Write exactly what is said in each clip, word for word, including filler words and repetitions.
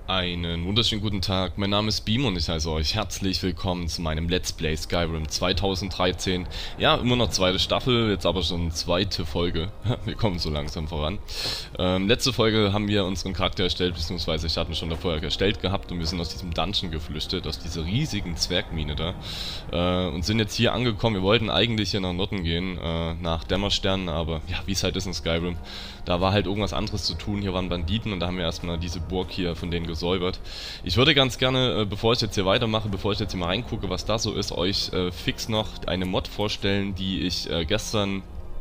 Einen wunderschönen guten Tag, mein Name ist Beam und ich heiße euch herzlich willkommen zu meinem Let's Play Skyrim zweitausenddreizehn. Ja, immer noch zweite Staffel, jetzt aber schon zweite Folge. Wir kommen so langsam voran. Ähm, letzte Folge haben wir unseren Charakter erstellt, beziehungsweise ich hatte ihn schon davor erstellt gehabt und wir sind aus diesem Dungeon geflüchtet, aus dieser riesigen Zwergmine da. Äh, und sind jetzt hier angekommen. Wir wollten eigentlich hier nach Norden gehen, äh, nach Dämmerstern, aber ja, wie es halt ist in Skyrim. Da war halt irgendwas anderes zu tun, hier waren Banditen und da haben wir erstmal diese Burg hier von denen gesäubert. Ich würde ganz gerne, äh, bevor ich jetzt hier weitermache, bevor ich jetzt hier mal reingucke, was da so ist, euch äh, fix noch eine Mod vorstellen, die ich äh, gestern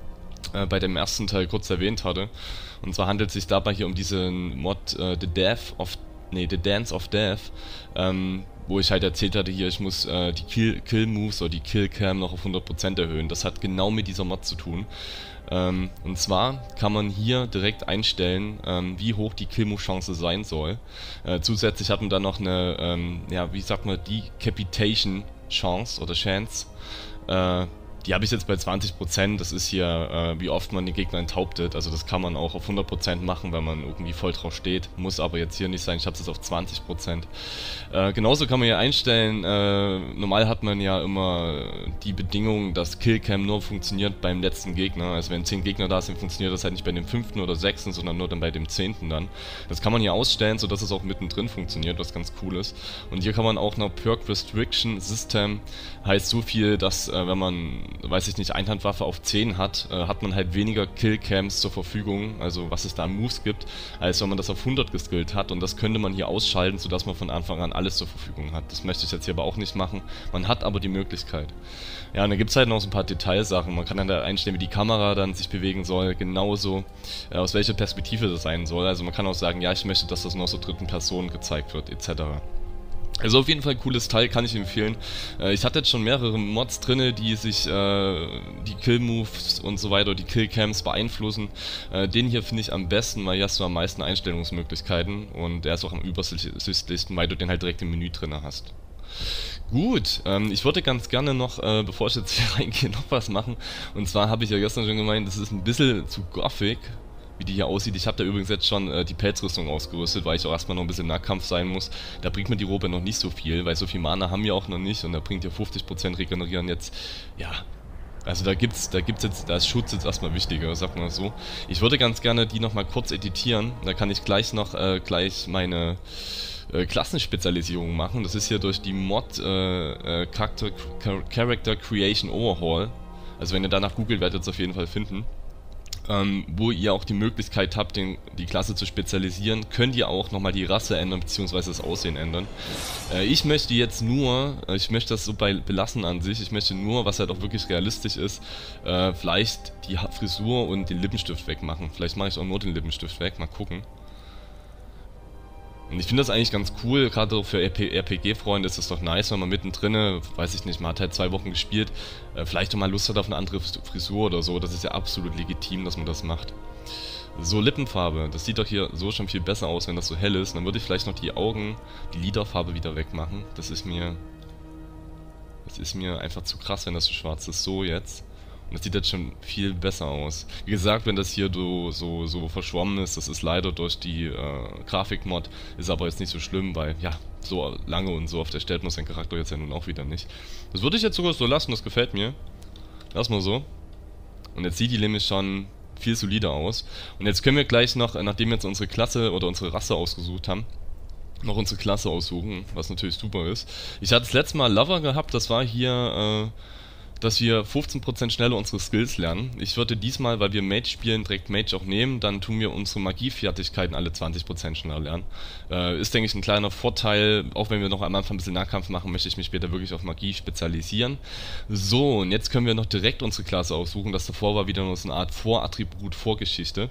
äh, bei dem ersten Teil kurz erwähnt hatte. Und zwar handelt es sich dabei hier um diesen Mod äh, The Death of, nee, The Dance of Death, ähm, wo ich halt erzählt hatte, hier, ich muss äh, die Kill, Kill Moves oder die Kill Cam noch auf hundert Prozent erhöhen. Das hat genau mit dieser Mod zu tun. Ähm, und zwar kann man hier direkt einstellen, ähm, wie hoch die Kill-Move-Chance sein soll. Äh, zusätzlich hat man dann noch eine, ähm, ja, wie sagt man, Decapitation-Chance oder Chance. Äh, Die habe ich jetzt bei zwanzig Prozent, das ist hier, äh, wie oft man den Gegner enthauptet, also das kann man auch auf hundert Prozent machen, wenn man irgendwie voll drauf steht, muss aber jetzt hier nicht sein, ich habe es jetzt auf zwanzig Prozent. Äh, genauso kann man hier einstellen, äh, normal hat man ja immer die Bedingung, dass Killcam nur funktioniert beim letzten Gegner, also wenn zehn Gegner da sind, funktioniert das halt nicht bei dem fünften oder sechsten, sondern nur dann bei dem zehnten dann. Das kann man hier ausstellen, sodass es auch mittendrin funktioniert, was ganz cool ist. Und hier kann man auch noch Perk Restriction System, heißt so viel, dass äh, wenn man weiß ich nicht, Einhandwaffe auf zehn hat, äh, hat man halt weniger Killcams zur Verfügung, also was es da an Moves gibt, als wenn man das auf hundert geskillt hat und das könnte man hier ausschalten, sodass man von Anfang an alles zur Verfügung hat. Das möchte ich jetzt hier aber auch nicht machen, man hat aber die Möglichkeit. Ja, und dann gibt es halt noch so ein paar Detailsachen, man kann dann da einstellen, wie die Kamera dann sich bewegen soll, genauso, äh, aus welcher Perspektive das sein soll, also man kann auch sagen, ja, ich möchte, dass das nur aus der dritten Person gezeigt wird, et cetera. Also auf jeden Fall ein cooles Teil, kann ich empfehlen. Äh, ich hatte jetzt schon mehrere Mods drinne, die sich äh, die Kill-Moves und so weiter, die Kill-Cams beeinflussen. Äh, den hier finde ich am besten, weil hier hast du am meisten Einstellungsmöglichkeiten und der ist auch am übersichtlichsten, weil du den halt direkt im Menü drinne hast. Gut, ähm, ich würde ganz gerne noch, äh, bevor ich jetzt hier reingehe, noch was machen. Und zwar habe ich ja gestern schon gemeint, das ist ein bisschen zu gothic, wie die hier aussieht. Ich habe da übrigens jetzt schon äh, die Pelzrüstung ausgerüstet, weil ich auch erstmal noch ein bisschen Nahkampf sein muss. Da bringt mir die Robe noch nicht so viel, weil so viel Mana haben wir auch noch nicht und da bringt ja fünfzig Prozent regenerieren jetzt, ja, also da gibt's, da gibt's jetzt, da ist Schutz jetzt erstmal wichtiger, sagt man so. Ich würde ganz gerne die nochmal kurz editieren, da kann ich gleich noch, äh, gleich meine äh, Klassenspezialisierung machen. Das ist hier durch die Mod äh, äh, Character, Character Creation Overhaul, also wenn ihr danach googelt, werdet ihr es auf jeden Fall finden. Ähm, wo ihr auch die Möglichkeit habt, den, die Klasse zu spezialisieren, könnt ihr auch nochmal die Rasse ändern, beziehungsweise das Aussehen ändern. Äh, ich möchte jetzt nur, äh, ich möchte das so bei belassen an sich, ich möchte nur, was halt auch wirklich realistisch ist, äh, vielleicht die Frisur und den Lippenstift wegmachen. Vielleicht mache ich auch nur den Lippenstift weg, mal gucken. Und ich finde das eigentlich ganz cool, gerade für R P G-Freunde ist das doch nice, wenn man mittendrin, weiß ich nicht, man hat halt zwei Wochen gespielt, äh, vielleicht auch mal Lust hat auf eine andere Frisur oder so, das ist ja absolut legitim, dass man das macht. So, Lippenfarbe, das sieht doch hier so schon viel besser aus, wenn das so hell ist. Dann würde ich vielleicht noch die Augen, die Liderfarbe wieder wegmachen, das ist mir, das ist mir einfach zu krass, wenn das so schwarz ist, so jetzt. Und das sieht jetzt schon viel besser aus. Wie gesagt, wenn das hier so, so, so verschwommen ist, das ist leider durch die äh, Grafikmod, ist aber jetzt nicht so schlimm, weil, ja, so lange und so oft erstellt man seinen Charakter jetzt ja nun auch wieder nicht. Das würde ich jetzt sogar so lassen, das gefällt mir. Lass mal so. Und jetzt sieht die nämlich schon viel solider aus. Und jetzt können wir gleich noch, nachdem wir jetzt unsere Klasse oder unsere Rasse ausgesucht haben, noch unsere Klasse aussuchen, was natürlich super ist. Ich hatte das letzte Mal Lover gehabt, das war hier, äh, dass wir fünfzehn Prozent schneller unsere Skills lernen. Ich würde diesmal, weil wir Mage spielen, direkt Mage auch nehmen, dann tun wir unsere Magiefertigkeiten alle zwanzig Prozent schneller lernen. Äh, ist, denke ich, ein kleiner Vorteil, auch wenn wir noch am Anfang ein bisschen Nahkampf machen, möchte ich mich später wirklich auf Magie spezialisieren. So, und jetzt können wir noch direkt unsere Klasse aussuchen, das davor war wieder nur so eine Art Vorattribut, Vorgeschichte.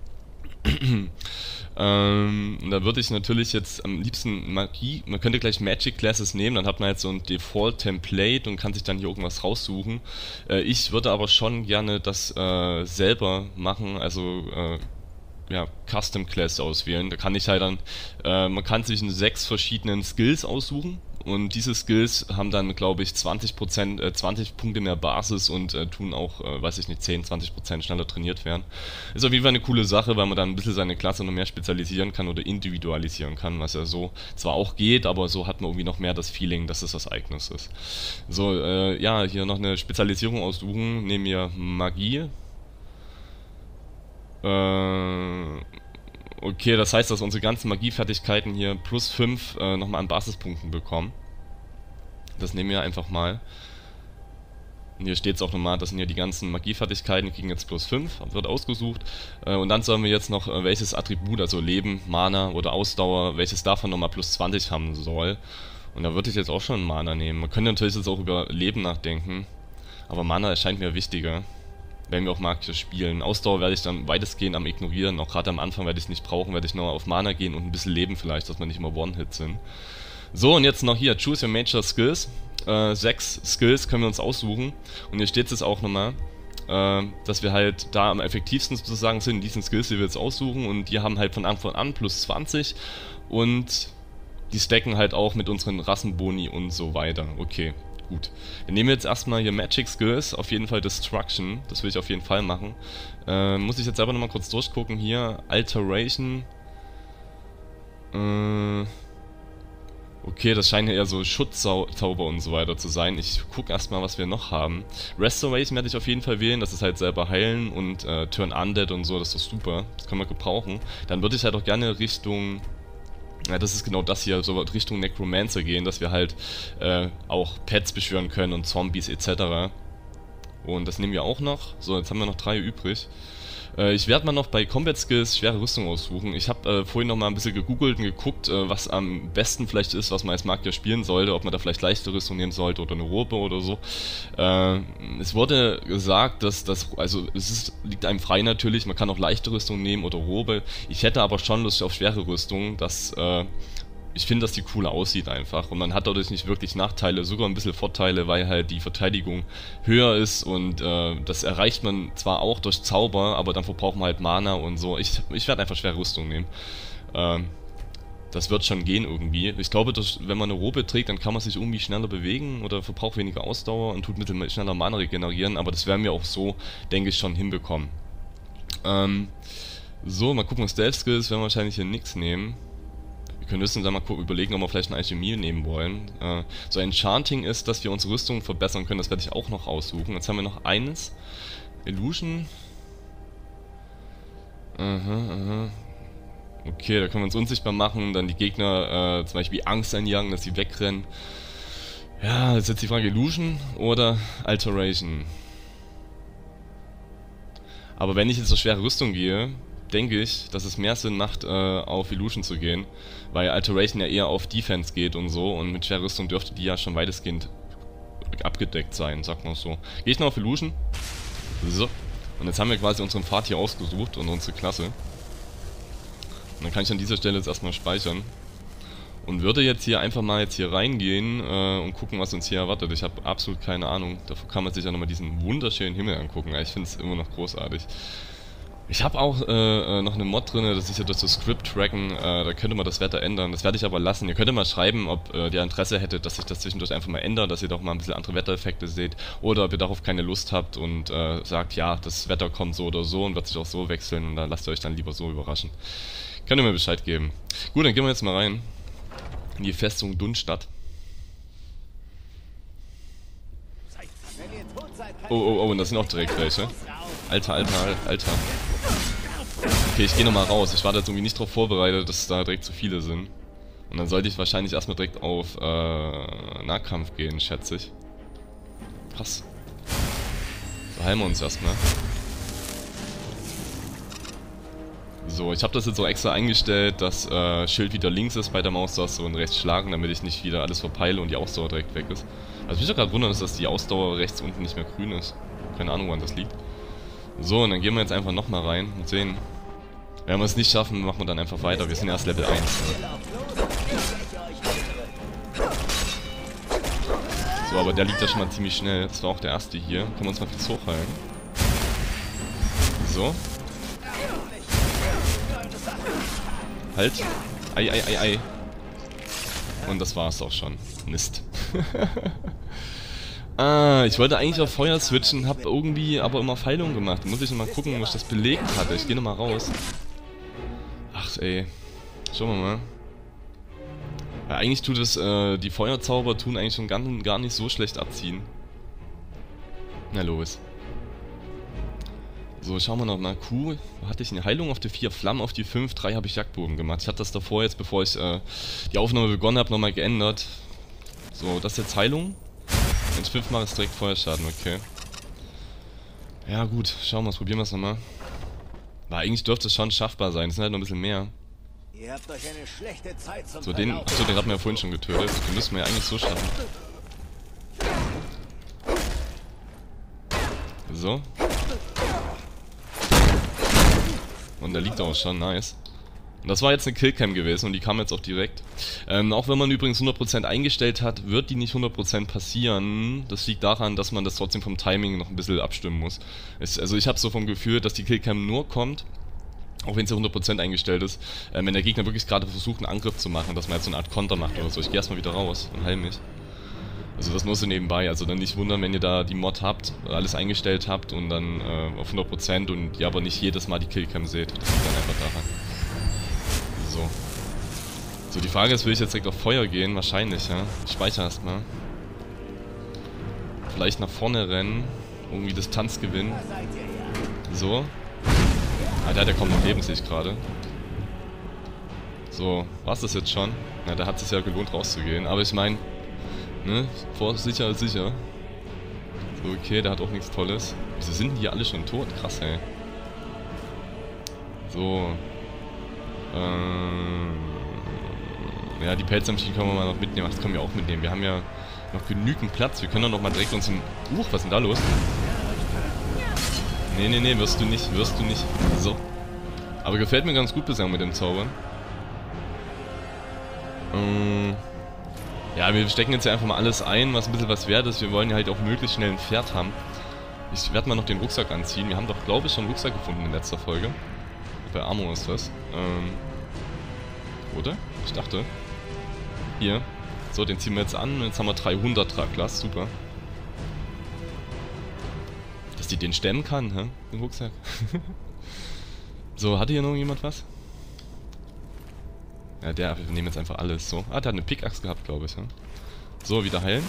ähm, da würde ich natürlich jetzt am liebsten Magie, man könnte gleich Magic Classes nehmen, dann hat man jetzt so ein Default Template und kann sich dann hier irgendwas raussuchen. Äh, ich würde aber schon gerne das äh, selber machen, also äh, ja, Custom Class auswählen. Da kann ich halt dann, äh, man kann sich in sechs verschiedenen Skills aussuchen und diese Skills haben dann, glaube ich, zwanzig Prozent, äh, zwanzig Punkte mehr Basis und äh, tun auch, äh, weiß ich nicht, zehn, zwanzig Prozent schneller trainiert werden. Ist auf jeden Fall eine coole Sache, weil man dann ein bisschen seine Klasse noch mehr spezialisieren kann oder individualisieren kann, was ja so zwar auch geht, aber so hat man irgendwie noch mehr das Feeling, dass es was Eigenes ist. So, äh, ja, hier noch eine Spezialisierung aussuchen. Nehmen wir Magie. Äh... Okay, das heißt, dass unsere ganzen Magiefertigkeiten hier plus fünf äh, nochmal an Basispunkten bekommen. Das nehmen wir einfach mal. Und hier steht es auch nochmal, das sind hier die ganzen Magiefertigkeiten, die kriegen jetzt plus fünf, wird ausgesucht. Äh, und dann sollen wir jetzt noch äh, welches Attribut, also Leben, Mana oder Ausdauer, welches davon nochmal plus zwanzig haben soll. Und da würde ich jetzt auch schon Mana nehmen. Man könnte natürlich jetzt auch über Leben nachdenken, aber Mana erscheint mir wichtiger. Wenn wir auch magisch spielen. Ausdauer werde ich dann weitestgehend am ignorieren, auch gerade am Anfang werde ich es nicht brauchen, werde ich nur auf Mana gehen und ein bisschen Leben vielleicht, dass wir nicht immer One-Hit sind. So, und jetzt noch hier, Choose Your Major Skills. Äh, sechs Skills können wir uns aussuchen. Und hier steht es auch nochmal, äh, dass wir halt da am effektivsten sozusagen sind in diesen Skills, die wir jetzt aussuchen. Und die haben halt von Anfang an plus zwanzig und die stacken halt auch mit unseren Rassenboni und so weiter. Okay. Gut, dann nehmen wir jetzt erstmal hier Magic Skills, auf jeden Fall Destruction, das will ich auf jeden Fall machen. Äh, muss ich jetzt selber nochmal kurz durchgucken, hier, Alteration. Äh, okay, das scheinen eher so Schutzzauber und so weiter zu sein. Ich gucke erstmal, was wir noch haben. Restoration werde ich auf jeden Fall wählen, das ist halt selber heilen und äh, Turn Undead und so, das ist doch super, das können wir gebrauchen. Dann würde ich halt auch gerne Richtung... Ja, das ist genau das hier, so Richtung Necromancer gehen, dass wir halt äh, auch Pets beschwören können und Zombies et cetera. Und das nehmen wir auch noch. So, jetzt haben wir noch drei übrig. Äh, ich werde mal noch bei Combat Skills schwere Rüstung aussuchen. Ich habe äh, vorhin noch mal ein bisschen gegoogelt und geguckt, äh, was am besten vielleicht ist, was man als Magier spielen sollte, ob man da vielleicht leichte Rüstung nehmen sollte oder eine Robe oder so. Äh, es wurde gesagt, dass das, also es ist, liegt einem frei natürlich, man kann auch leichte Rüstung nehmen oder Robe. Ich hätte aber schon Lust auf schwere Rüstung, dass äh, ich finde, dass die cool aussieht einfach und man hat dadurch nicht wirklich Nachteile, sogar ein bisschen Vorteile, weil halt die Verteidigung höher ist und äh, das erreicht man zwar auch durch Zauber, aber dann verbraucht man halt Mana und so. Ich, ich werde einfach schwere Rüstung nehmen. Ähm, das wird schon gehen irgendwie. Ich glaube, dass, wenn man eine Robe trägt, dann kann man sich irgendwie schneller bewegen oder verbraucht weniger Ausdauer und tut ein bisschen schneller Mana regenerieren, aber das werden wir auch so, denke ich, schon hinbekommen. Ähm, so, mal gucken, Stealth Skills werden wir wahrscheinlich hier nichts nehmen. Wir müssen dann mal überlegen, ob wir vielleicht eine Alchemie nehmen wollen. Äh, so Enchanting ist, dass wir unsere Rüstung verbessern können, das werde ich auch noch aussuchen. Jetzt haben wir noch eines. Illusion. Aha, aha. Okay, da können wir uns unsichtbar machen, dann die Gegner äh, zum Beispiel Angst einjagen, dass sie wegrennen. Ja, das ist jetzt die Frage, Illusion oder Alteration. Aber wenn ich jetzt zur schwere Rüstung gehe, denke ich, dass es mehr Sinn macht, äh, auf Illusion zu gehen, weil Alteration ja eher auf Defense geht und so und mit schwerer Rüstung dürfte die ja schon weitestgehend abgedeckt sein, sagt man so. Gehe ich noch auf Illusion? So. Und jetzt haben wir quasi unseren Pfad hier ausgesucht und unsere Klasse. Und dann kann ich an dieser Stelle jetzt erstmal speichern. Und würde jetzt hier einfach mal jetzt hier reingehen äh, und gucken, was uns hier erwartet. Ich habe absolut keine Ahnung. Dafür kann man sich ja nochmal diesen wunderschönen Himmel angucken. Ich finde es immer noch großartig. Ich habe auch äh, noch eine Mod drin, das ist ja das so Script-Tracken, äh, da könnte man das Wetter ändern, das werde ich aber lassen. Ihr könnt mal schreiben, ob äh, ihr Interesse hättet, dass sich das zwischendurch einfach mal ändert, dass ihr doch mal ein bisschen andere Wettereffekte seht, oder ob ihr darauf keine Lust habt und äh, sagt, ja, das Wetter kommt so oder so und wird sich auch so wechseln und dann lasst ihr euch dann lieber so überraschen. Könnt ihr mir Bescheid geben. Gut, dann gehen wir jetzt mal rein in die Festung Dunstadt. Oh, oh, oh, und das sind auch direkt welche. Alter, alter, alter. Okay, ich gehe nochmal raus. Ich war da jetzt irgendwie nicht drauf vorbereitet, dass da direkt zu viele sind. Und dann sollte ich wahrscheinlich erstmal direkt auf äh, Nahkampf gehen, schätze ich. Krass. So, heilen wir uns erstmal. So, ich habe das jetzt so extra eingestellt, dass äh, Schild wieder links ist bei der Maustaste und rechts schlagen, damit ich nicht wieder alles verpeile und die Ausdauer direkt weg ist. Also mich doch gerade wundern, dass die Ausdauer rechts unten nicht mehr grün ist. Keine Ahnung, woran das liegt. So, und dann gehen wir jetzt einfach nochmal rein und sehen. Wenn wir es nicht schaffen, machen wir dann einfach weiter. Wir sind erst Level eins. So, aber der liegt ja schon mal ziemlich schnell. Das war auch der erste hier. Können wir uns mal fix hochheilen. So. Halt. Ei, ei, ei, ei. Und das war's auch schon. Mist. Ah, ich wollte eigentlich auf Feuer switchen, hab irgendwie aber immer Pfeilung gemacht. Muss ich mal gucken, wo ich das belegt hatte. Ich gehe nochmal raus. Ach ey. Schauen wir mal. Ja, eigentlich tut es, äh, die Feuerzauber tun eigentlich schon gar, gar nicht so schlecht abziehen. Na los. So, schauen wir nochmal. Q, hatte ich eine Heilung auf die vier, Flammen auf die fünf, drei habe ich Jagdbogen gemacht. Ich hatte das davor jetzt, bevor ich äh, die Aufnahme begonnen habe, nochmal geändert. So, das ist jetzt Heilung. Wenn ich fünf mache, ist direkt Feuerschaden, okay. Ja gut, schauen wir es, probieren wir es nochmal. Weil eigentlich dürfte es schon schaffbar sein, es sind halt noch ein bisschen mehr. Ihr habt euch eine schlechte Zeit zum So, den, achso, den hatten wir ja vorhin schon getötet. Den müssen wir ja eigentlich so schaffen. So. Und der liegt auch schon, nice. Und das war jetzt eine Killcam gewesen und die kam jetzt auch direkt. Ähm, auch wenn man übrigens hundert Prozent eingestellt hat, wird die nicht hundert Prozent passieren. Das liegt daran, dass man das trotzdem vom Timing noch ein bisschen abstimmen muss. Es, also ich habe so vom Gefühl, dass die Killcam nur kommt, auch wenn sie hundert Prozent eingestellt ist, äh, wenn der Gegner wirklich gerade versucht, einen Angriff zu machen, dass man jetzt so eine Art Konter macht oder so. Ich gehe erstmal wieder raus und heil mich. Also das nur so nebenbei, also dann nicht wundern, wenn ihr da die Mod habt, alles eingestellt habt und dann äh, auf hundert Prozent und ihr aber nicht jedes Mal die Killcam seht. Das liegt dann einfach daran. So. So, die Frage ist, will ich jetzt direkt auf Feuer gehen? Wahrscheinlich, ja. Ich speichere erstmal. Vielleicht nach vorne rennen, irgendwie Distanz gewinnen. So. Ah, der hat ja kaum noch Leben, sehe ich gerade. So, war's das jetzt schon? Na, da hat es sich ja gelohnt rauszugehen, aber ich meine, ne, vor sicher ist sicher. So, okay, der hat auch nichts Tolles. Wieso sind die alle schon tot? Krass, ey. So. Ähm. Ja, die Pelzamtchen können wir mal noch mitnehmen. Ach, das können wir auch mitnehmen. Wir haben ja noch genügend Platz. Wir können doch noch mal direkt uns im... Uch, was ist denn da los? Nee, nee, nee, wirst du nicht, wirst du nicht. So. Aber gefällt mir ganz gut bisher mit dem Zaubern. Ähm... Ja, wir stecken jetzt ja einfach mal alles ein, was ein bisschen was wert ist. Wir wollen ja halt auch möglichst schnell ein Pferd haben. Ich werde mal noch den Rucksack anziehen. Wir haben doch, glaube ich, schon einen Rucksack gefunden in letzter Folge. Bei Ammo ist das. Ähm... Oder? Ich dachte. Hier. So, den ziehen wir jetzt an. Jetzt haben wir dreihundert Traglas. Super. Dass die den stemmen kann, hä? Den Rucksack. So, hatte hier noch jemand was? Ja, der, wir nehmen jetzt einfach alles. So. Ah, der hat eine Pickaxe gehabt, glaube ich. Ja? So, wieder heilen.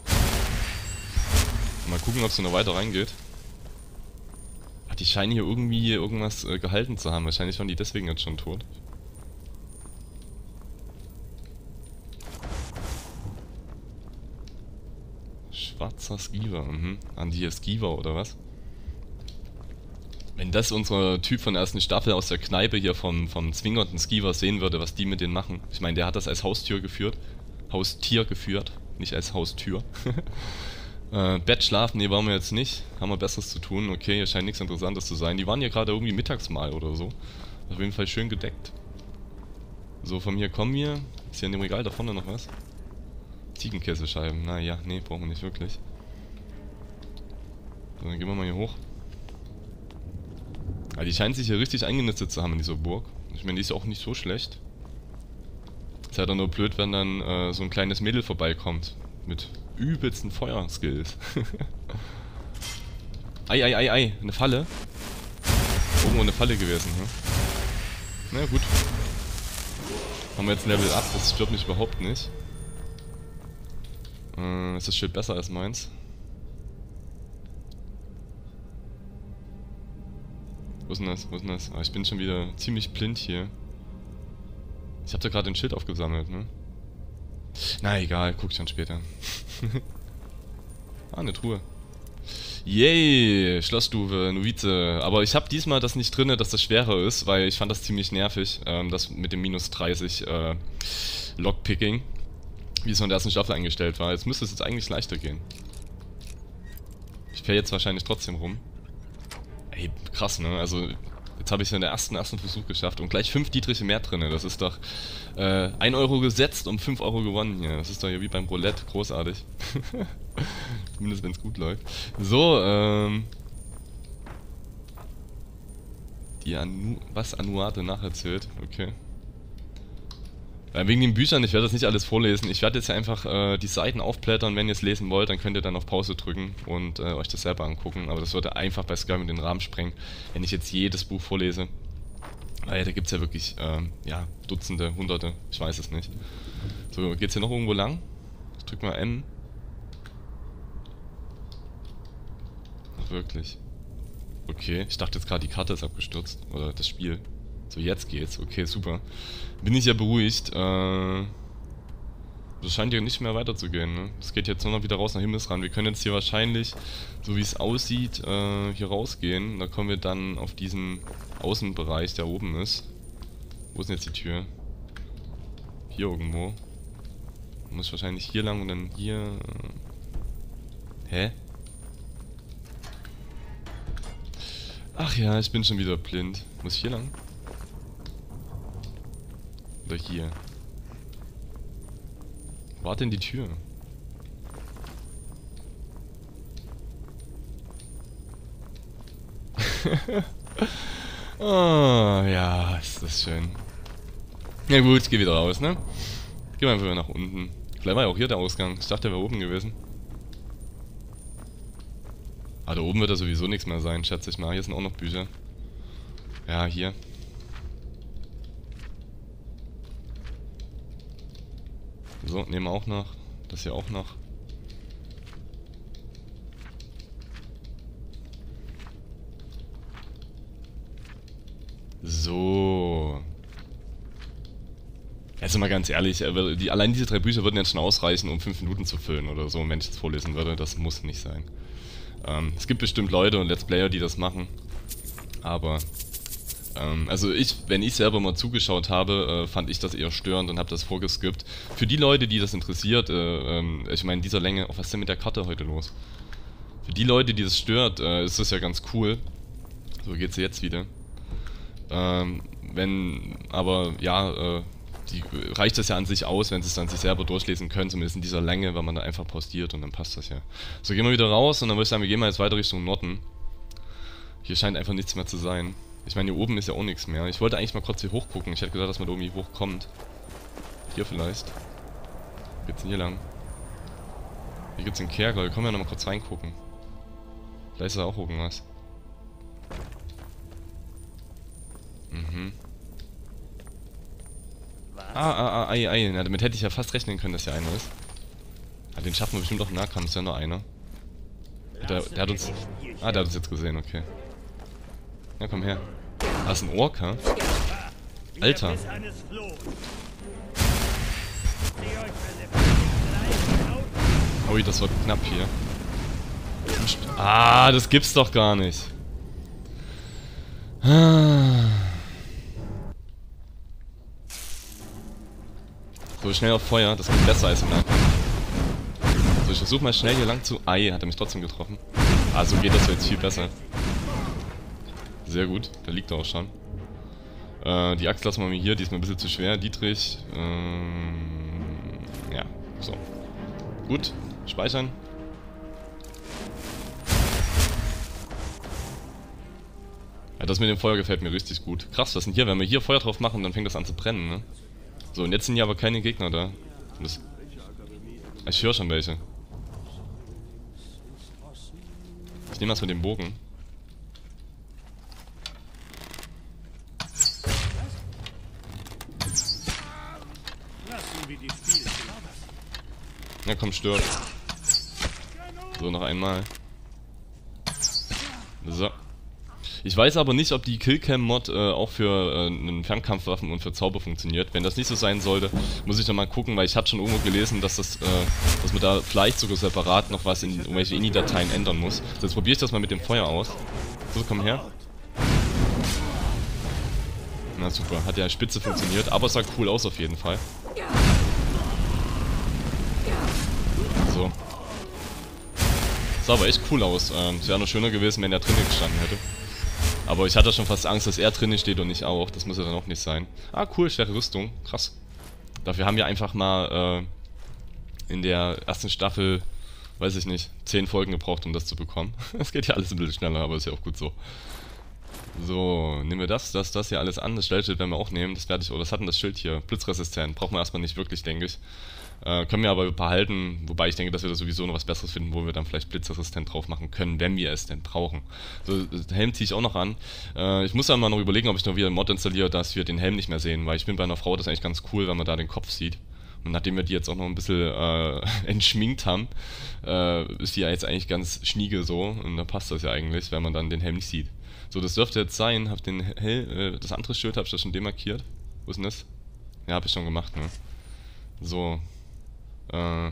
Mal gucken, ob es noch weiter reingeht. Ach, die scheinen hier irgendwie irgendwas äh, gehalten zu haben. Wahrscheinlich waren die deswegen jetzt schon tot. Schwarzer Skiver, mhm. An die Skiver oder was? Wenn das unser Typ von der ersten Staffel aus der Kneipe hier vom, vom zwingernden Skiver sehen würde, was die mit denen machen. Ich meine, der hat das als Haustür geführt. Haustier geführt, nicht als Haustür. äh, Bett schlafen, nee, waren wir jetzt nicht. Haben wir Besseres zu tun. Okay, hier scheint nichts Interessantes zu sein. Die waren hier gerade irgendwie Mittagsmahl oder so. Auf jeden Fall schön gedeckt. So, von hier kommen wir. Ist hier in dem Regal da vorne noch was? Ziegenkäsescheiben. Naja, nee, brauchen wir nicht wirklich. So, dann gehen wir mal hier hoch. Ja, die scheint sich hier richtig eingenistet zu haben in dieser Burg. Ich meine, die ist ja auch nicht so schlecht. Ist halt auch nur blöd, wenn dann äh, so ein kleines Mädel vorbeikommt. Mit übelsten Feuerskills. Ei, ei, ei, ei. Eine Falle. Irgendwo eine Falle gewesen, hm? Na gut. Haben wir jetzt ein Level up, das stört mich überhaupt nicht. Äh, ist das Schild besser als meins? Wo ist denn das? Wo ist denn das? Ah, ich bin schon wieder ziemlich blind hier. Ich hab da gerade ein Schild aufgesammelt, ne? Na egal, guck ich dann später. Ah, eine Truhe. Yay, Schlossstufe, Novize. Aber ich habe diesmal das nicht drin, dass das schwerer ist, weil ich fand das ziemlich nervig, ähm, das mit dem minus dreißig äh, Lockpicking, wie es in der ersten Staffel eingestellt war. Jetzt müsste es jetzt eigentlich leichter gehen. Ich fähr jetzt wahrscheinlich trotzdem rum. Ey, krass, ne? Also, jetzt habe ich es in der ersten, ersten Versuch geschafft und gleich fünf Dietriche mehr drin. Das ist doch äh, ein Euro gesetzt und fünf Euro gewonnen hier. Das ist doch hier wie beim Roulette. Großartig. Zumindest wenn es gut läuft. So, ähm... die Anu... was Anuate nacherzählt. Okay. Äh, wegen den Büchern, ich werde das nicht alles vorlesen. Ich werde jetzt einfach äh, die Seiten aufblättern. Wenn ihr es lesen wollt, dann könnt ihr dann auf Pause drücken und äh, euch das selber angucken. Aber das würde einfach bei Skyrim den Rahmen sprengen, wenn ich jetzt jedes Buch vorlese. Weil da gibt es ja wirklich ähm, ja, Dutzende, Hunderte, ich weiß es nicht. So, geht's hier noch irgendwo lang? Ich drück mal M. Ach, wirklich. Okay, ich dachte jetzt gerade, die Karte ist abgestürzt. Oder das Spiel. So, jetzt geht's. Okay, super. Bin ich ja beruhigt. Äh, das scheint ja nicht mehr weiterzugehen, ne? Das geht jetzt nur noch wieder raus nach Himmelsrand. Wir können jetzt hier wahrscheinlich, so wie es aussieht, äh, hier rausgehen. Da kommen wir dann auf diesen Außenbereich, der oben ist. Wo ist denn jetzt die Tür? Hier irgendwo. Muss wahrscheinlich hier lang und dann hier. Hä? Ach ja, ich bin schon wieder blind. Muss ich hier lang? Oder hier? Wo war denn die Tür? Oh, ja, ist das schön. Ja gut, ich geh wieder raus, ne? Gehen wir einfach wieder nach unten. Vielleicht war ja auch hier der Ausgang. Ich dachte, der wäre oben gewesen. Ah, da oben wird ja sowieso nichts mehr sein, schätze ich mal. Hier sind auch noch Bücher. Ja, hier. So, nehmen wir auch noch. Das hier auch noch. So. Also mal ganz ehrlich, die, allein diese drei Bücher würden jetzt schon ausreichen, um fünf Minuten zu füllen oder so, wenn ich das vorlesen würde. Das muss nicht sein. Ähm, es gibt bestimmt Leute und Let's Player, die das machen. Aber, ähm, also ich, wenn ich selber mal zugeschaut habe, äh, fand ich das eher störend und habe das vorgeskippt. Für die Leute, die das interessiert, äh, ähm, ich meine, dieser Länge, oh, was ist denn mit der Karte heute los? Für die Leute, die das stört, äh, ist das ja ganz cool. So geht's jetzt wieder. Ähm, wenn, aber ja, äh, die, reicht das ja an sich aus, wenn sie es dann sich selber durchlesen können, zumindest in dieser Länge, weil man da einfach pausiert und dann passt das ja. So, gehen wir wieder raus und dann würde ich sagen, wir gehen mal jetzt weiter Richtung Norden. Hier scheint einfach nichts mehr zu sein. Ich meine, hier oben ist ja auch nichts mehr. Ich wollte eigentlich mal kurz hier hoch gucken. Ich hätte gesagt, dass man da irgendwie hochkommt. Hier vielleicht. Geht's denn hier lang? Hier gibt's einen Kerker, wir können ja noch mal kurz reingucken. Vielleicht ist da auch irgendwas. Mhm. Ah, ah, ah, ei, ei. Na, damit hätte ich ja fast rechnen können, dass hier einer ist. Ah, den schaffen wir bestimmt auch im Nahkampf, ist ja nur einer. Der, der hat uns... Ah, der hat uns jetzt gesehen, okay. Ja, komm her. Ah, ist ein Orca? Alter. Ui, das wird knapp hier. Ah, das gibt's doch gar nicht. So, schnell auf Feuer, das geht besser als im Nahkampf. So, ich versuche mal schnell hier lang zu... Ei, hat er mich trotzdem getroffen. Ah, so geht das jetzt viel besser. Sehr gut, da liegt er auch schon. Äh, die Axt lassen wir mal hier, die ist mir ein bisschen zu schwer. Dietrich, ähm... ja, so. Gut, speichern. Ja, das mit dem Feuer gefällt mir richtig gut. Krass, was ist denn hier? Wenn wir hier Feuer drauf machen, dann fängt das an zu brennen, ne? So, und jetzt sind hier aber keine Gegner da. Das, ich höre schon welche. Ich nehme was mit dem Bogen. Ja, komm, stirb. So, noch einmal. So. Ich weiß aber nicht, ob die Killcam-Mod äh, auch für äh, einen Fernkampfwaffen und für Zauber funktioniert. Wenn das nicht so sein sollte, muss ich noch mal gucken, weil ich hatte schon irgendwo gelesen, dass das, äh, dass man da vielleicht sogar separat noch was in irgendwelche I N I-Dateien ändern muss. So, jetzt probiere ich das mal mit dem Feuer aus. So, komm her. Na super, hat ja spitze funktioniert, aber es sah cool aus auf jeden Fall. So. Sah aber echt cool aus. Ähm, es wäre noch schöner gewesen, wenn er drinnen gestanden hätte. Aber ich hatte schon fast Angst, dass er drinnen steht und ich auch. Das muss ja dann auch nicht sein. Ah, cool, schwere Rüstung. Krass. Dafür haben wir einfach mal äh, in der ersten Staffel, weiß ich nicht, zehn Folgen gebraucht, um das zu bekommen. Es geht ja alles ein bisschen schneller, aber ist ja auch gut so. So, nehmen wir das, das, das hier alles an. Das Stellschild werden wir auch nehmen. Das werde ich, oh, was hat denn das Schild hier? Blitzresistent. Brauchen wir erstmal nicht wirklich, denke ich. Äh, können wir aber behalten, wobei ich denke, dass wir da sowieso noch was Besseres finden, wo wir dann vielleicht blitzresistent drauf machen können, wenn wir es denn brauchen. So, den Helm ziehe ich auch noch an. Äh, ich muss dann mal noch überlegen, ob ich noch wieder einen Mod installiere, dass wir den Helm nicht mehr sehen, weil ich finde bei einer Frau das eigentlich ganz cool, wenn man da den Kopf sieht. Und nachdem wir die jetzt auch noch ein bisschen äh, entschminkt haben, äh, ist die ja jetzt eigentlich ganz schnieke so. Und da passt das ja eigentlich, wenn man dann den Helm nicht sieht. So, das dürfte jetzt sein. Hab den Hel äh, das andere Schild habe ich das schon demarkiert. Wo ist denn das? Ja, habe ich schon gemacht, ne? So. Äh.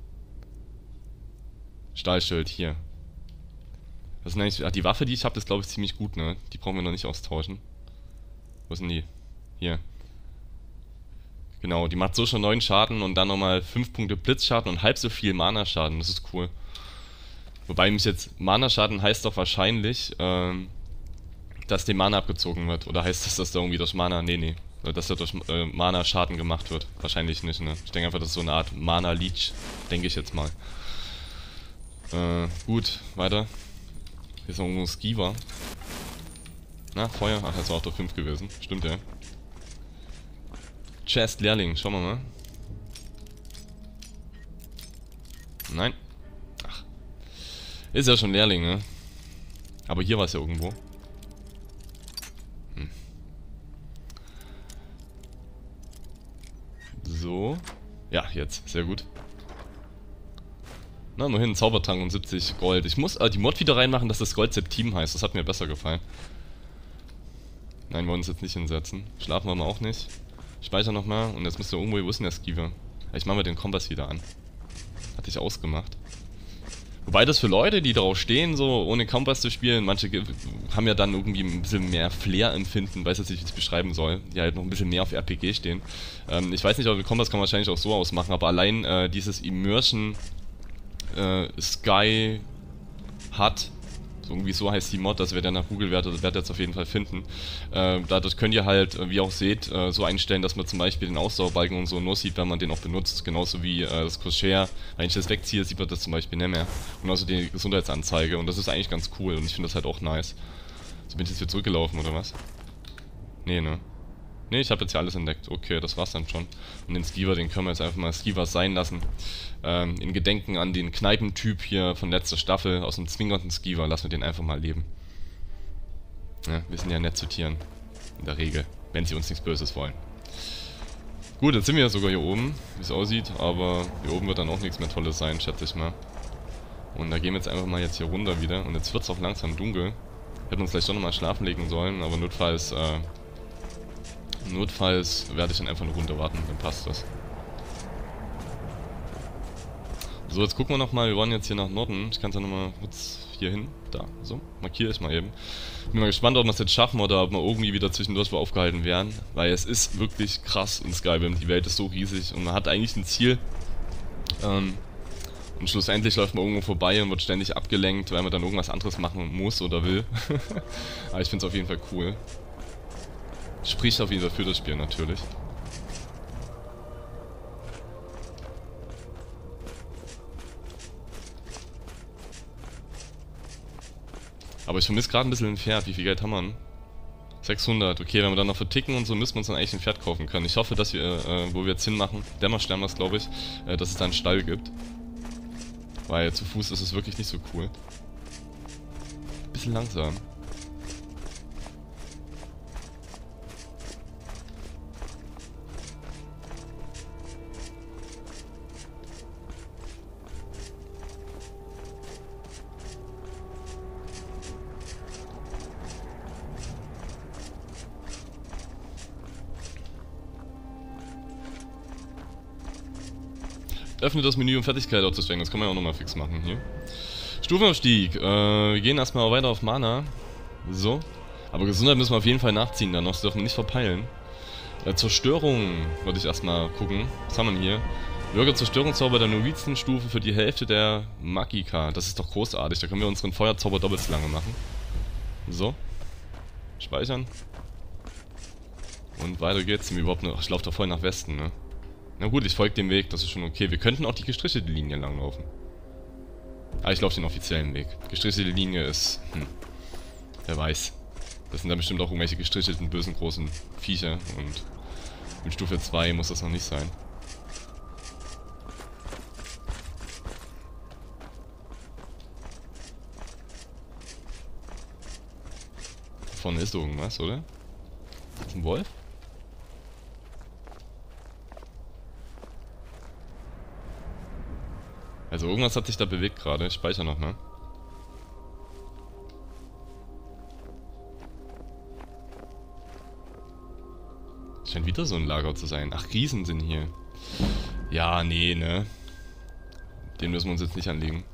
Stahlschild, hier. Was ist denn eigentlich. Ach, die Waffe, die ich habe, ist glaube ich ziemlich gut, ne? Die brauchen wir noch nicht austauschen. Wo ist denn die? Hier. Genau, die macht so schon neun Schaden und dann nochmal fünf Punkte Blitzschaden und halb so viel Mana-Schaden. Das ist cool. Wobei mich jetzt. Mana-Schaden heißt doch wahrscheinlich, ähm. dass dem Mana abgezogen wird. Oder heißt das, dass da irgendwie durch Mana... Nee, nee. Dass da durch äh, Mana Schaden gemacht wird. Wahrscheinlich nicht, ne? Ich denke einfach, das ist so eine Art Mana-Leech. Denke ich jetzt mal. Äh, gut. Weiter. Hier ist noch irgendwo ein Skiver. Na, Feuer. Ach, das war auch der fünf gewesen. Stimmt, ja. Chest Lehrling. Schauen wir mal. Nein. Ach. Ist ja schon Lehrling, ne? Aber hier war es ja irgendwo. So. Ja, jetzt. Sehr gut. Na, nur hin, ein Zaubertrank und siebzig Gold. Ich muss äh, die Mod wieder reinmachen, dass das Gold Septim heißt. Das hat mir besser gefallen. Nein, wir wollen uns jetzt nicht hinsetzen. Schlafen wir mal auch nicht. Speichern nochmal. Und jetzt müsste irgendwo... Wo ist denn der Skiver? Ich mache mal den Kompass wieder an. Hatte ich ausgemacht. Wobei das für Leute, die darauf stehen, so ohne Kompass zu spielen, manche haben ja dann irgendwie ein bisschen mehr Flair-Empfinden, weiß jetzt nicht, wie ich es beschreiben soll, die halt noch ein bisschen mehr auf R P G stehen. Ähm, ich weiß nicht, aber den Kompass kann man wahrscheinlich auch so ausmachen, aber allein äh, dieses Immersion äh, Sky hat, so irgendwie so heißt die Mod, dass wer der nach Google werdet, werdet jetzt auf jeden Fall finden. Äh, dadurch könnt ihr halt, wie ihr auch seht, äh, so einstellen, dass man zum Beispiel den Ausdauerbalken und so nur sieht, wenn man den auch benutzt. Genauso wie äh, das Crochet. Wenn ich das wegziehe, sieht man das zum Beispiel nicht mehr. Genauso die Gesundheitsanzeige. Und das ist eigentlich ganz cool und ich finde das halt auch nice. So, bin ich jetzt hier zurückgelaufen, oder was? Nee, ne? Nee, ich habe jetzt hier alles entdeckt. Okay, das war's dann schon. Und den Skiver, den können wir jetzt einfach mal Skiver sein lassen. Ähm, in Gedenken an den Kneipentyp hier von letzter Staffel aus dem zwingernden Skiver, lassen wir den einfach mal leben. Ja, wir sind ja nett zu Tieren. In der Regel. Wenn sie uns nichts Böses wollen. Gut, jetzt sind wir ja sogar hier oben, wie es aussieht. Aber hier oben wird dann auch nichts mehr Tolles sein, schätze ich mal. Und da gehen wir jetzt einfach mal jetzt hier runter wieder. Und jetzt wird es auch langsam dunkel. Wir hätten uns vielleicht doch nochmal schlafen legen sollen, aber notfalls... Äh, Notfalls werde ich dann einfach nur runter warten, dann passt das. So, jetzt gucken wir nochmal, wir wollen jetzt hier nach Norden. Ich kann es ja nochmal kurz hier hin. Da, so, markiere ich mal eben. Bin mal gespannt, ob wir es jetzt schaffen oder ob wir irgendwie wieder zwischendurch wo aufgehalten werden. Weil es ist wirklich krass in Skyrim. Die Welt ist so riesig und man hat eigentlich ein Ziel. Ähm, und schlussendlich läuft man irgendwo vorbei und wird ständig abgelenkt, weil man dann irgendwas anderes machen muss oder will. Aber ich finde es auf jeden Fall cool. Spricht auf jeden Fall für das Spiel natürlich. Aber ich vermisse gerade ein bisschen ein Pferd. Wie viel Geld haben wir denn? sechshundert. Okay, wenn wir dann noch verticken und so, müssen wir uns dann eigentlich ein Pferd kaufen können. Ich hoffe, dass wir, äh, wo wir jetzt hinmachen, Dämmerstern was glaube ich, äh, dass es da einen Stall gibt. Weil zu Fuß ist es wirklich nicht so cool. Bisschen langsam. Öffne das Menü, um Fertigkeit aufzusteigen. Das kann man ja auch nochmal fix machen hier. Stufenaufstieg. Äh, wir gehen erstmal weiter auf Mana. So. Aber Gesundheit müssen wir auf jeden Fall nachziehen dann noch. Das dürfen wir nicht verpeilen. Äh, Zerstörung würde ich erstmal gucken. Was haben wir denn hier? Bürger Zerstörungszauber der Novizenstufe für die Hälfte der Magika. Das ist doch großartig. Da können wir unseren Feuerzauber doppelt so lange machen. So. Speichern. Und weiter geht's. Mir überhaupt noch. Ich laufe da voll nach Westen, ne? Na gut, ich folge dem Weg, das ist schon okay. Wir könnten auch die gestrichelte Linie langlaufen. Ah, ich laufe den offiziellen Weg. Gestrichelte Linie ist... Hm. Wer weiß. Das sind dann bestimmt auch irgendwelche gestrichelten, bösen, großen Viecher. Und mit Stufe zwei muss das noch nicht sein. Da vorne ist irgendwas, oder? Ist das ein Wolf? Also irgendwas hat sich da bewegt gerade. Ich speichere nochmal. Scheint wieder so ein Lager zu sein. Ach, Riesen sind hier. Ja, nee, ne. Den müssen wir uns jetzt nicht anlegen.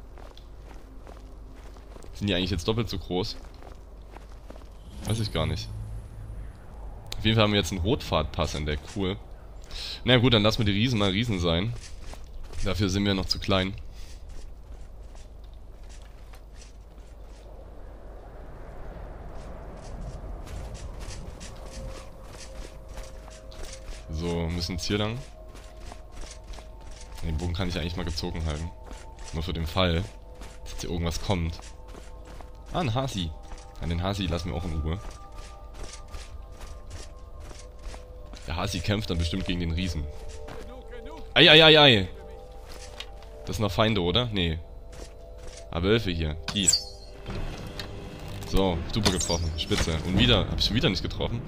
Sind die eigentlich jetzt doppelt so groß? Weiß ich gar nicht. Auf jeden Fall haben wir jetzt einen Rotpfadpass entdeckt. Cool. Na gut, dann lassen wir die Riesen mal Riesen sein. Dafür sind wir noch zu klein. So, müssen jetzt hier lang. Den Bogen kann ich eigentlich mal gezogen halten. Nur für den Fall, dass jetzt hier irgendwas kommt. Ah, ein Hasi. Ja, den Hasi lassen wir auch in Ruhe. Der Hasi kämpft dann bestimmt gegen den Riesen. Eieiei. Ei, ei. Das sind noch Feinde, oder? Nee. Ah, Wölfe hier. Die. So, super getroffen. Spitze. Und wieder. Hab ich schon wieder nicht getroffen?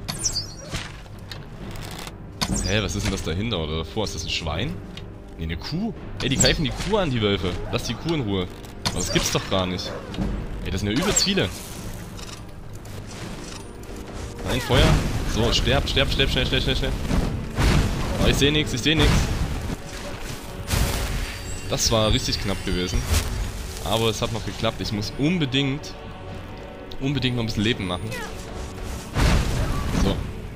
Hä, was ist denn das dahinter oder davor? Ist das ein Schwein? Ne, eine Kuh. Ey, die greifen die Kuh an, die Wölfe. Lass die Kuh in Ruhe. Aber das gibt's doch gar nicht. Ey, das sind ja übelst viele. Nein, Feuer. So, sterb, sterb, sterb, schnell, schnell, schnell, schnell. Oh, ich sehe nichts, ich sehe nichts. Das war richtig knapp gewesen. Aber es hat noch geklappt. Ich muss unbedingt, unbedingt noch ein bisschen Leben machen. So.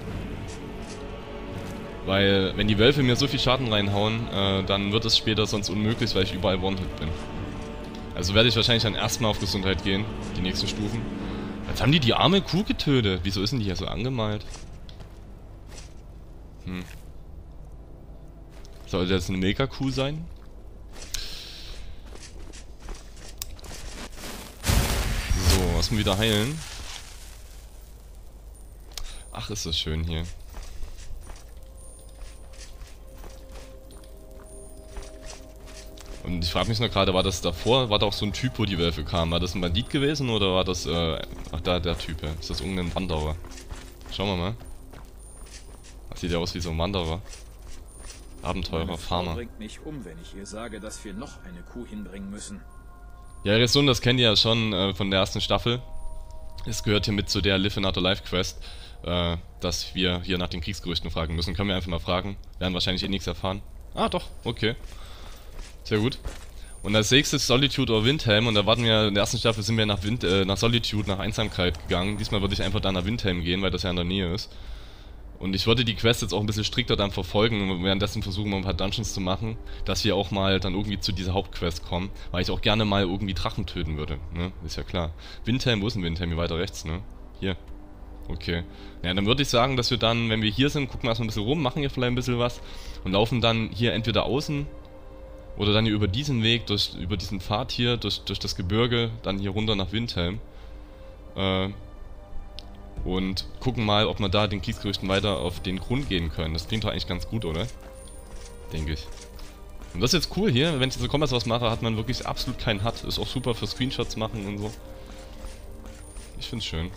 Weil, wenn die Wölfe mir so viel Schaden reinhauen, äh, dann wird es später sonst unmöglich, weil ich überall One-Hit bin. Also werde ich wahrscheinlich dann erstmal auf Gesundheit gehen, die nächsten Stufen. Jetzt haben die die arme Kuh getötet. Wieso ist denn die hier so angemalt? Hm. Soll das eine Mega-Kuh sein? So, lass mal wieder heilen. Ach, ist das schön hier. Und ich frage mich noch gerade, war das davor, war da auch so ein Typ, wo die Wölfe kamen? War das ein Bandit gewesen oder war das, äh, ach da, der Typ, ist das irgendein Wanderer? Schauen wir mal. Das sieht ja aus wie so ein Wanderer. Abenteurer, Farmer. Bringt mich um, wenn ich ihr sage, dass wir noch eine Kuh hinbringen müssen. Ja, Resun, das kennt ihr ja schon äh, von der ersten Staffel. Es gehört hier mit zu der Live Another Life Quest, äh, dass wir hier nach den Kriegsgerüchten fragen müssen. Können wir einfach mal fragen. Werden wahrscheinlich eh nichts erfahren. Ah, doch, okay. Sehr gut. Und als nächstes Solitude oder Windhelm. Und da warten wir, in der ersten Staffel sind wir nach, Wind, äh, nach Solitude, nach Einsamkeit gegangen. Diesmal würde ich einfach da nach Windhelm gehen, weil das ja in der Nähe ist. Und ich würde die Quest jetzt auch ein bisschen strikter dann verfolgen und währenddessen versuchen, mal ein paar Dungeons zu machen, dass wir auch mal dann irgendwie zu dieser Hauptquest kommen, weil ich auch gerne mal irgendwie Drachen töten würde, ne? Ist ja klar. Windhelm, wo ist denn Windhelm? Hier weiter rechts, ne? Hier. Okay. Ja, dann würde ich sagen, dass wir dann, wenn wir hier sind, gucken wir erstmal ein bisschen rum, machen hier vielleicht ein bisschen was und laufen dann hier entweder außen oder dann hier über diesen Weg, durch, über diesen Pfad hier, durch, durch das Gebirge, dann hier runter nach Windhelm. Äh... Und gucken mal, ob wir da den Kriegsgerüchten weiter auf den Grund gehen können. Das klingt doch eigentlich ganz gut, oder? Denke ich. Und das ist jetzt cool hier. Wenn ich so Kompass was mache, hat man wirklich absolut keinen H U D. Ist auch super für Screenshots machen und so. Ich find's schön.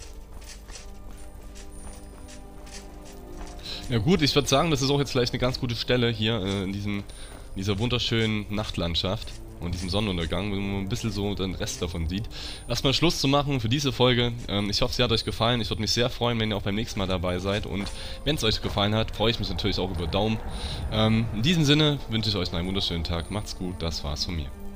Ja gut, ich würde sagen, das ist auch jetzt vielleicht eine ganz gute Stelle hier äh, in, diesem, in dieser wunderschönen Nachtlandschaft. Und diesem Sonnenuntergang, wo man ein bisschen so den Rest davon sieht. Erstmal Schluss zu machen für diese Folge. Ähm, ich hoffe, sie hat euch gefallen. Ich würde mich sehr freuen, wenn ihr auch beim nächsten Mal dabei seid. Und wenn es euch gefallen hat, freue ich mich natürlich auch über Daumen. Ähm, in diesem Sinne wünsche ich euch einen wunderschönen Tag. Macht's gut, das war's von mir.